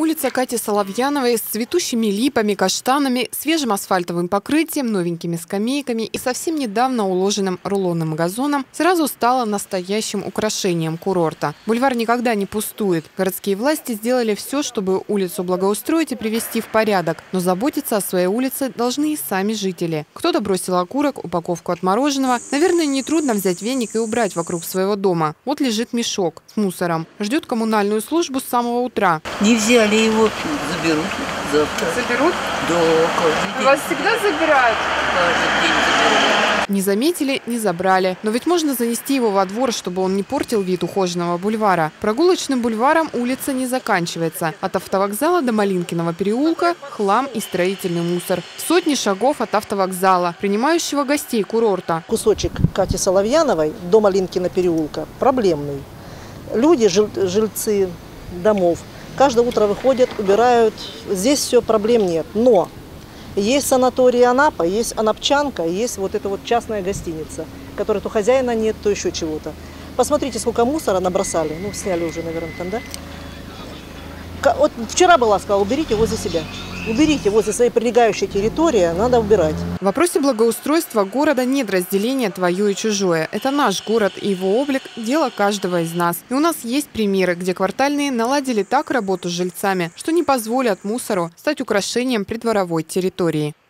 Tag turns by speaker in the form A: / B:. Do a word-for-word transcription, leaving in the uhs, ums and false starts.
A: Улица Кати Соловьяновой с цветущими липами, каштанами, свежим асфальтовым покрытием, новенькими скамейками и совсем недавно уложенным рулонным газоном сразу стала настоящим украшением курорта. Бульвар никогда не пустует. Городские власти сделали все, чтобы улицу благоустроить и привести в порядок. Но заботиться о своей улице должны и сами жители. Кто-то бросил окурок, упаковку от мороженого. Наверное, нетрудно взять веник и убрать вокруг своего дома. Вот лежит мешок с мусором. Ждет коммунальную службу с самого утра.
B: Не взяли его, заберут завтра.
A: Заберут?
B: Да, каждый день.
A: Вас всегда забирают?
B: Каждый день заберут.
A: Не заметили, не забрали. Но ведь можно занести его во двор, чтобы он не портил вид ухоженного бульвара. Прогулочным бульваром улица не заканчивается. От автовокзала до Малинкиного переулка – хлам и строительный мусор. Сотни шагов от автовокзала, принимающего гостей курорта.
C: Кусочек Кати Соловьяновой до Малинкина переулка проблемный. Люди, жильцы домов, каждое утро выходят, убирают. Здесь все, проблем нет. Но есть санаторий Анапа, есть Анапчанка, есть вот эта вот частная гостиница, которая то хозяина нет, то еще чего-то. Посмотрите, сколько мусора набросали. Ну, сняли уже, наверное, там, да? Вот вчера была, сказала, уберите возле себя. Уберите возле своей прилегающей территории, надо убирать.
A: В вопросе благоустройства города нет разделения твое и чужое. Это наш город и его облик – дело каждого из нас. И у нас есть примеры, где квартальные наладили так работу с жильцами, что не позволят мусору стать украшением придворовой территории.